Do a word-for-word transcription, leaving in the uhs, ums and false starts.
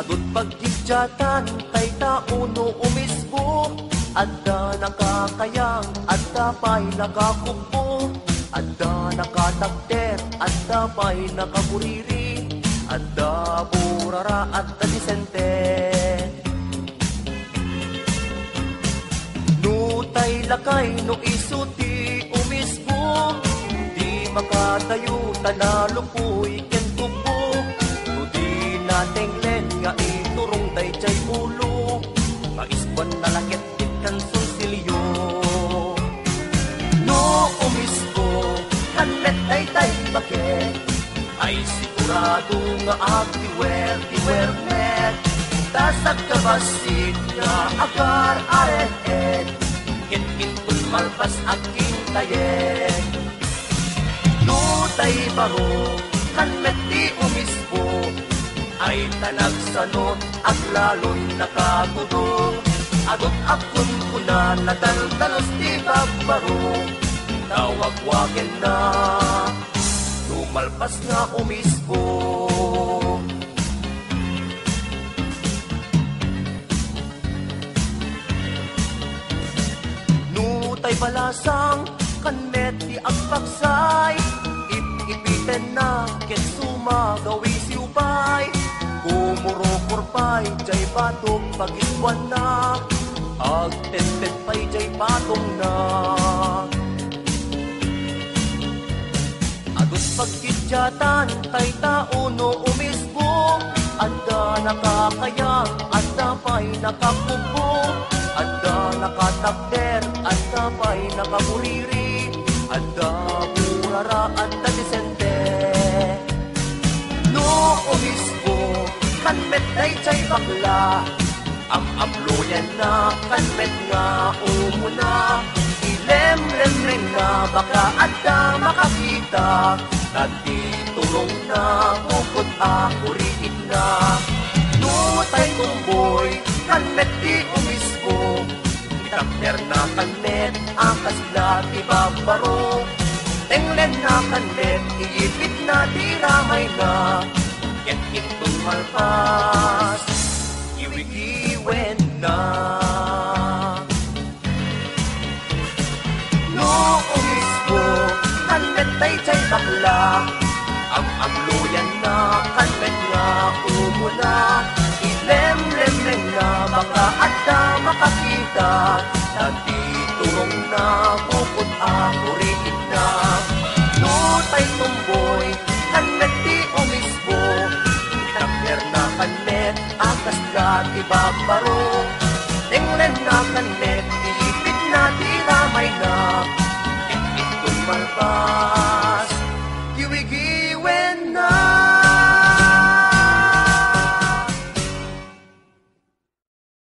Adot pagkidyatan kay tauno umisbo, adda nakakayang, adda pa'y nakakukbo, adda nakatagter, adda pa'y nakaburiri, adda burara, adda disente. Nutay lakay no isuti umisbo, di makatayo tanalupoy ken kubo, no di natenglen nga iturong dayjay ulo, maispan na lakit ikan sonsilyo. No umisbo kanmet dayjay bakit, ay sigurado nga agtiwer tiwer met, tasag kabasit nga agar aret-et, kin-kintun malpas aking tayek. Nutay baro kanmet di umisbo, ay tanagsanot at lalon nakatudong, adot akun kuna nadaldalos di bagbaro, tawagwagen na lumalpas nga umisbo. Nutay balasang kanmet di agpaksay, ip-ipiten na ket sumagawi siupay, kumuro-kurpay jay batong pag-iswan na, agtentet pa'y jay patong na. Adot pagkidyatan kay tauno umisbo, adda nakakayang, adda pa'y nakakubo, adda nakatagter, adda pa'y nakaburiri, adda burara, adda disente. No umisbo kanmet dayjay bakla, am-amloyan na kanmet nga umuna, ilem-lem na baka adda makakita, dati tulong na bukod akuriin na. Nutay tumboy kanmet di umisbo, itapner na kanmet akas la ibabaro, tenglen na kanmet iipit na di ramay na, ket itong malpas iwigiwen na. No umisbo kanmet dayjay bakla, ang amloyan na kanmet nga umuna, ilem-lem na baka adda makakita, dati turong na bukod akuriin na. Nutay tumboy kanmet di umisbo, itapner na kanmet akas la ibabaro, tenglen na kanmet